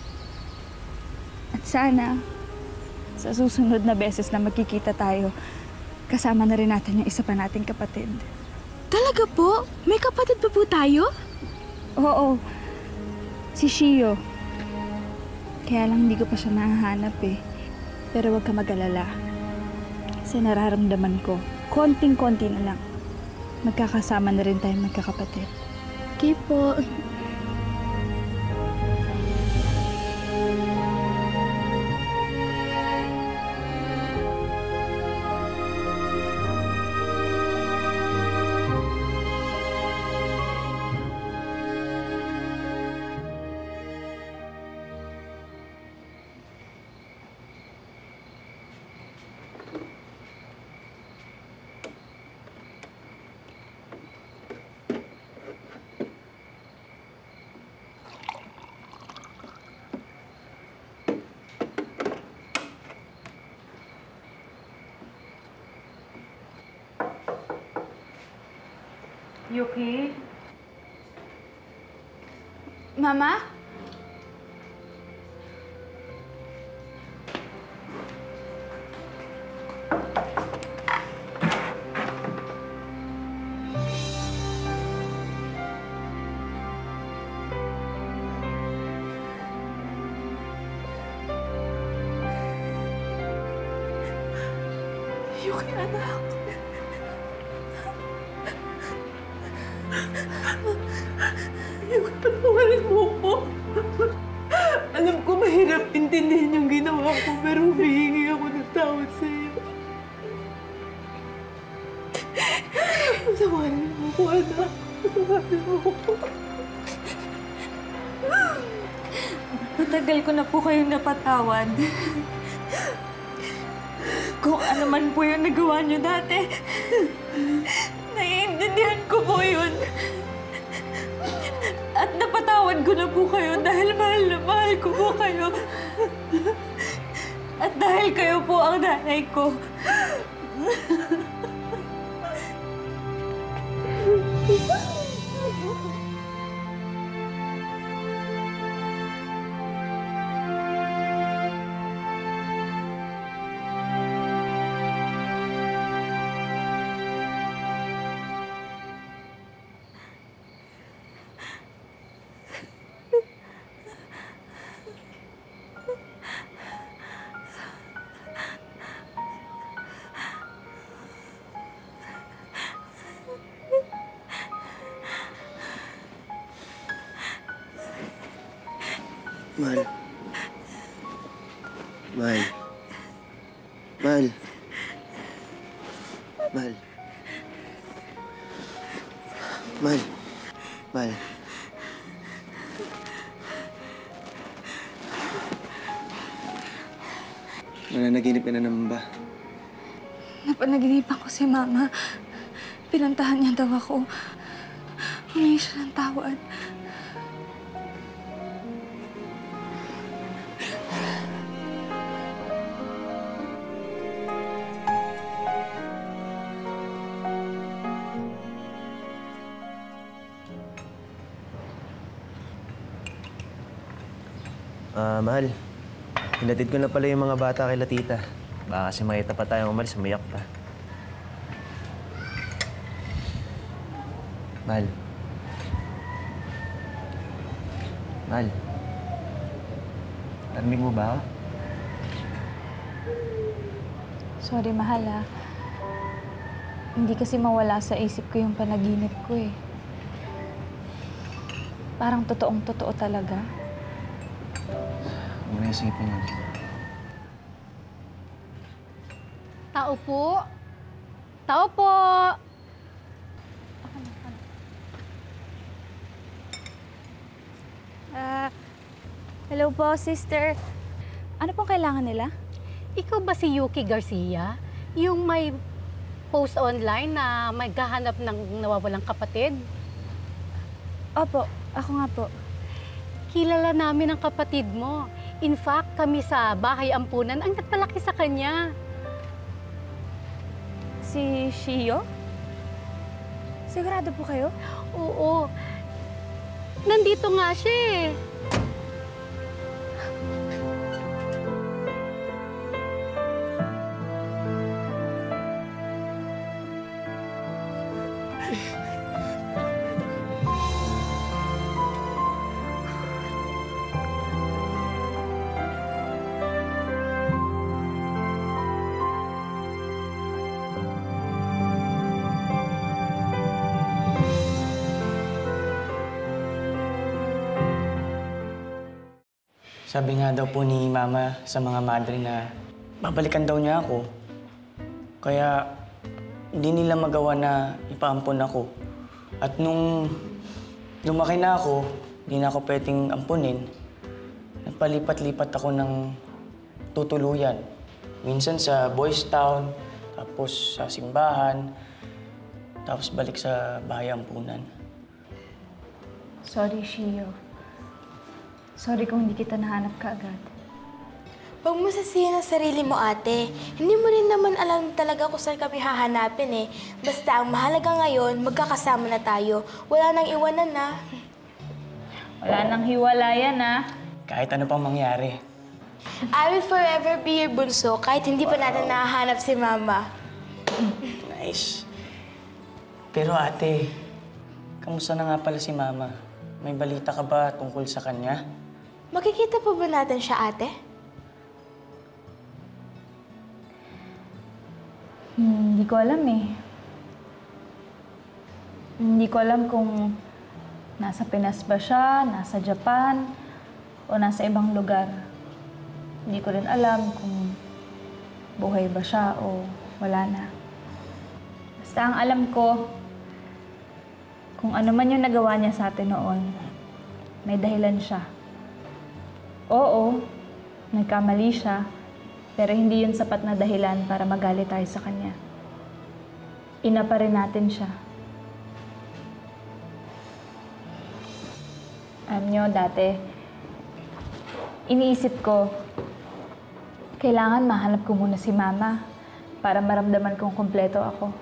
At sana, sa susunod na beses na magkikita tayo, kasama na rin natin yung isa pa nating kapatid. Talaga po? May kapatid pa po tayo? Oo. Si Shio. Kaya lang hindi ko pa siya nahahanap eh. Pero huwag ka mag-alala. Kasi nararamdaman ko, konting-konti na lang. Magkakasama na rin tayong magkakapatid. Okay po. Yuki? Mama? Yuki, anak. Yuki, patawarin mo ko. Alam ko mahirap intindihin yung ginawa ko, pero humihingi ako ng tawad sa iyo. Patawarin mo ko, anak. Patawarin mo ko. Matagal ko na po kayong napatawad. Kung ano man po yung nagawa niyo dati, naiintindihan ko po yun. At napatawad ko na po kayo dahil mahal na mahal ko po kayo. At dahil kayo po ang nanay ko. Mahal. Mahal. Mahal. Mahal. Mahal. Mahal. Nananaginip ka na naman ba? Napanaginipan ko si Mama. Pinuntahan niya daw ako. Humingi siya ng tawad. Mahal. Hinatid ko na pala yung mga bata kay Tita. Baka kasi makita pa tayong umalis, umiyak pa. Mahal. Mahal. Narinig mo ba ako? Sorry, mahal ah. Hindi kasi mawala sa isip ko yung panaginip ko eh. Parang totoong-totoo talaga. Huwag mo isipin yun. Tao po. Tao po. Hello po, sister. Ano pong kailangan nila? Ikaw ba si Yuki Garcia? Yung may post online na maghahanap ng nawawalang kapatid? Opo, ako nga po. Kilala namin ang kapatid mo. In fact, kami sa bahay ampunan ang nagpalaki sa kanya. Si Shio? Sigurado po kayo? Oo. Nandito nga siya eh. Sabi nga daw po ni Mama sa mga madre na babalikan daw niya ako. Kaya hindi nila magawa na ipaampon ako. At nung lumaki na ako, hindi na ako pwedeng ampunin. Nagpalipat-lipat ako ng tutuluyan. Minsan sa Boys Town, tapos sa simbahan, tapos balik sa bahay ampunan. Sorry, Shio. Sorry kung hindi kita nahanap kaagad. Huwag mo sasihin ang sarili mo, ate. Hindi mo rin naman alam talaga kung saan kami hahanapin eh. Basta ang mahalaga ngayon, magkakasama na tayo. Wala nang iwanan na. Wala nang hiwalayan ah. Kahit ano pang mangyari. I will forever be your bunso kahit hindi pa natin nahahanap si Mama. Nice. Pero ate, kamusta na nga pala si Mama? May balita ka ba tungkol sa kanya? Makikita pa ba natin siya, ate? Hindi ko alam eh. Hindi ko alam kung nasa Pinas ba siya, nasa Japan, o nasa ibang lugar. Hindi ko rin alam kung buhay ba siya o wala na. Basta ang alam ko, kung ano man yung nagawa niya sa atin noon, may dahilan siya. Oo, nagkamali siya, pero hindi yun sapat na dahilan para magalit tayo sa kanya. Ina pa rin natin siya. Alam niyo, dati, iniisip ko, kailangan mahanap ko muna si Mama para maramdaman kong kumpleto ako.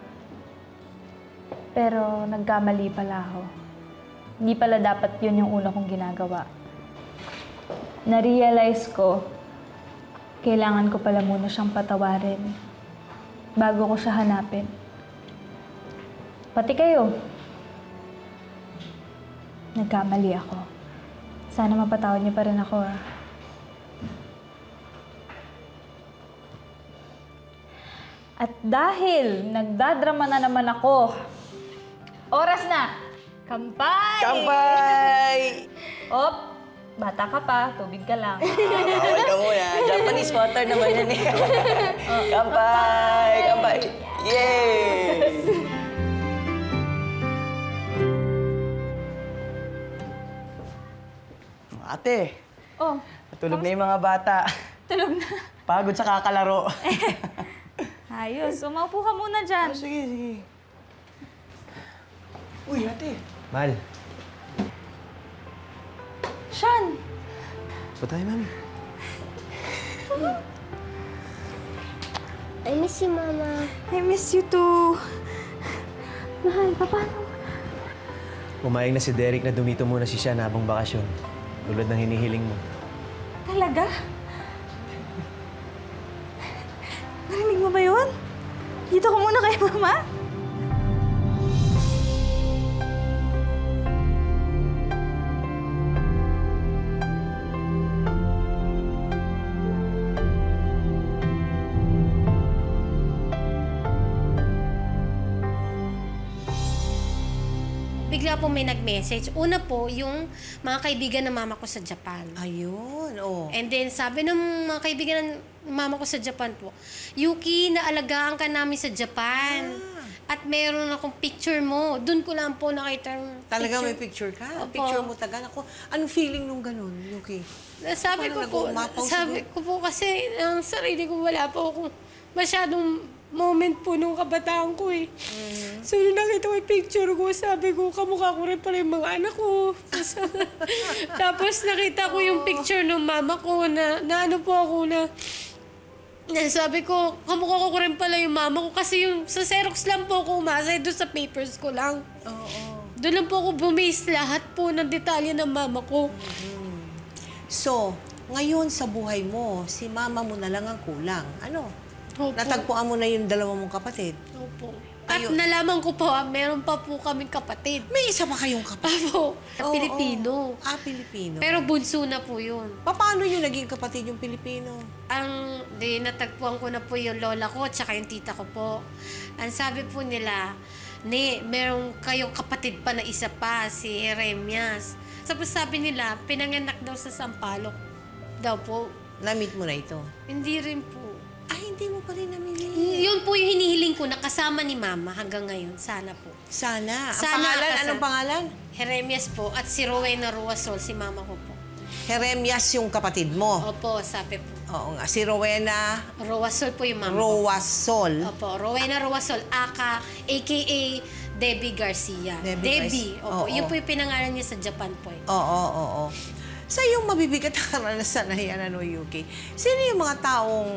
Pero nagkamali pala ako. Hindi pala dapat yun yung una kong ginagawa. Na-realize ko, kailangan ko pala muna siyang patawarin bago ko siya hanapin. Pati kayo. Nagkamali ako. Sana mapatawad niyo pa rin ako, ah. At dahil nagdadrama na naman ako, oras na! Kampay! Kampay! Op, bata ka pa, tubig ka lang. Bawal ka muna. Japanese water naman yan eh. Kampay! Kampay! Yes! Ate! Oh. Natulog na yung mga bata. Tulog na. Pagod sa kakalaro. Ayos, umaupo ka muna dyan. Oh, sige, sige. Uy, ate. Mal. Sean! Ba't tayo, Mami? I miss you, Mama. I miss you too. Mahal, paano? Pumayag na si Derek na dumito muna si Sean habang bakasyon. Tulad ng hinihiling mo. Talaga? Narinig mo ba yun? Dito ko muna kay Mama. Bigla po may nag-message. Una po, yung mga kaibigan ng mama ko sa Japan. Ayun, oh. And then, sabi ng mga kaibigan ng mama ko sa Japan po, Yuki, naalagaan ka namin sa Japan. At meron akong picture mo. Doon ko lang po nakita yung Talaga picture. may picture ka? Opo. Picture mo taga. Ako, anong feeling nung ganun, Yuki? Sabi ko po kasi ang sarili ko wala po akong masyadong moment po nung kabataan ko eh. So, nung nakita ko yung picture ko, sabi ko, kamukha ko rin pala yung mga anak ko. Tapos nakita ko yung picture ng mama ko na ano po ako na sabi ko, kamukha ko rin pala yung mama ko kasi yung sa Xerox lang po ako umasa, doon sa papers ko lang. Doon lang po ako bumase lahat po ng detalye ng mama ko. So, ngayon sa buhay mo, si mama mo na lang ang kulang. Ano? Opo. Natagpuan mo na yung dalawa mong kapatid. Opo. At nalaman ko po, meron pa po kaming kapatid. May isa pa kayong kapatid? Opo. Pilipino. Pilipino. Pero bunso na po yun. Paano yung naging kapatid yung Pilipino? Natagpuan ko na po yung lola ko at saka yung tita ko po. Ang sabi po nila, meron kayong kapatid pa na isa pa, si Jeremias. Tapos sabi nila, pinanganak daw sa Sampaloc daw po. Na-meet mo na ito? Hindi rin po. Hindi mo pa rin namili. Yun po yung hinihiling ko na kasama ni Mama hanggang ngayon. Sana po. Sana. Ang pangalan? Anong pangalan? Jeremias po. At si Rowena Ruasol, si Mama ko po. Jeremias yung kapatid mo? Opo, sabi po. Oo nga. Si Rowena? Ruasol po yung Mama ko. Ruasol? Opo. Rowena Ruasol, aka Debbie Garcia. Debbie. Opo. Yun po yung pinangalan niya sa Japan po. Oo. Sa iyong mabibigat na karanasan na yan, Yuki, sino yung mga taong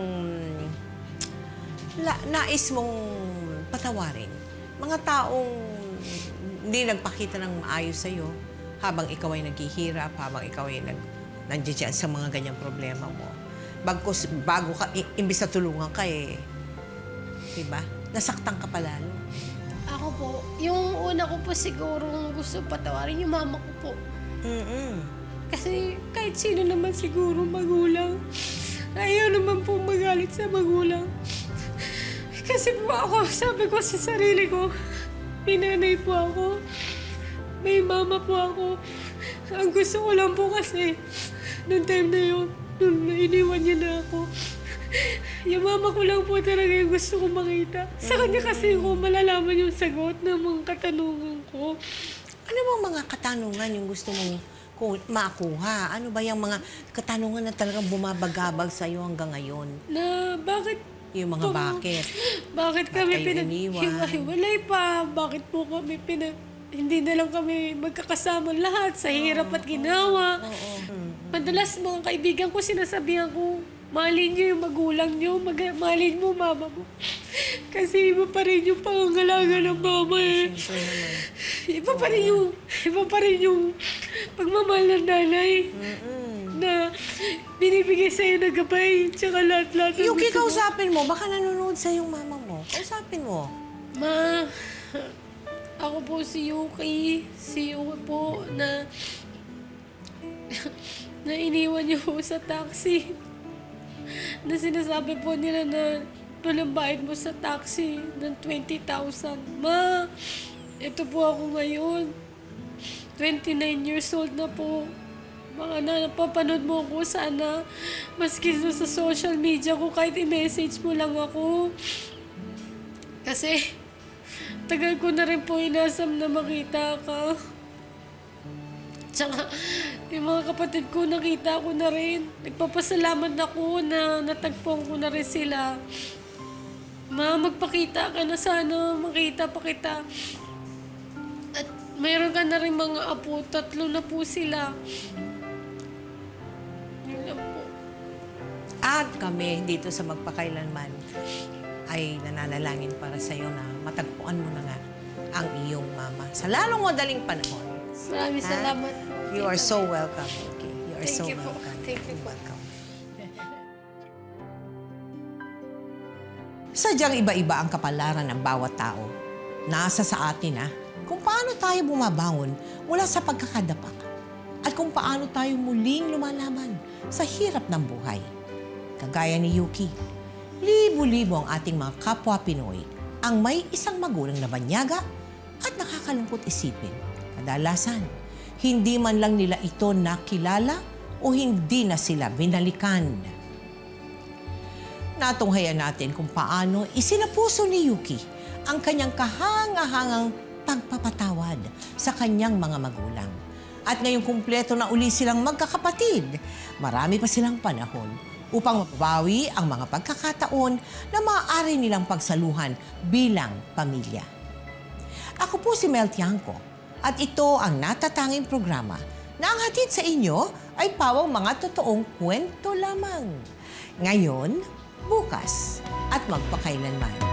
nais mong patawarin? Mga taong hindi nagpakita ng maayos sa'yo habang ikaw ay naghihirap, habang ikaw ay nandiyan sa mga ganyang problema mo. Bago ka, imbis na tulungan ka diba? Nasaktan ka pa lalo. Ako po, yung una ko po siguro gusto patawarin yung mama ko po. Kasi kahit sino naman siguro magulang, ayaw naman po magalit sa magulang. Kasi po ako, sabi ko sa sarili ko, pinanay po ako, may mama po ako. Ang gusto ko lang po kasi, noong time na yun, nung iniwan niya na ako, yung mama ko lang po talaga yung gusto ko makita. Sa kanya kasi ko malalaman yung sagot ng mga katanungan ko. Ano bang mga katanungan yung gusto mong makuha? Ano ba yung mga katanungan na talagang bumabagabag sa'yo hanggang ngayon? Na bakit? Yung mga bakit? Bakit kami pinag-hiwalay pa? Bakit po kami hindi na lang kami magkakasama lahat sa hirap at ginawa? Madalas mga kaibigan ko sinasabihan ko, mahalin niyo yung magulang niyo, mahalin mo mama mo. Kasi iba pa rin yung pangangalaga ng mama eh. Iba pa rin yung pagmamahal ng nanay. Na binibigay sa'yo na gabay, tsaka lahat-lahat. Yuki, kausapin mo. Baka nanonood sa'yo yung mama mo. Kausapin mo. Ma, ako po si Yuki. Si Yuki po na iniwan niyo po sa taxi. Na sinasabi po nila na walang bayad mo sa taxi ng 20,000. Ma, ito po ako ngayon. 29 years old na po. Mga napapanood mo ako, sana maski sa social media ko, kahit i-message mo lang ako. Kasi tagal ko na rin po inasam na makita ka. Tsaka yung mga kapatid ko, nakita ko na rin. Nagpapasalamat ako na natagpuan ko na rin sila. Ma, magpakita ka na sana, makita pa kita. At mayroon ka na rin mga apo, 3 na po sila. At kami dito sa Magpakailanman ay nananalangin para sa iyo na matagpuan mo na nga ang iyong mama sa lalong madaling panahon. Maraming salamat. You are so welcome, Yuki. You are so welcome. Thank you po. Welcome. Sadyang iba-iba ang kapalaran ng bawat tao. Nasa sa atin kung paano tayo bumabangon mula sa pagkakadapa at kung paano tayo muling lumalaban sa hirap ng buhay. Kagaya ni Yuki, libo-libo ang ating mga kapwa Pinoy ang may isang magulang na banyaga at nakakalungkot isipin. Kadalasan, hindi man lang nila ito nakilala o hindi na sila binalikan. Natunghayan natin kung paano isinapuso ni Yuki ang kanyang kahanga-hangang pagpapatawad sa kanyang mga magulang. At ngayong kumpleto na uli silang magkakapatid, marami pa silang panahon upang mabawi ang mga pagkakataon na maaari nilang pagsaluhan bilang pamilya. Ako po si Mel Tiangco at ito ang natatanging programa na ang hatid sa inyo ay pawang mga totoong kwento lamang. Ngayon, bukas at magpakailanman.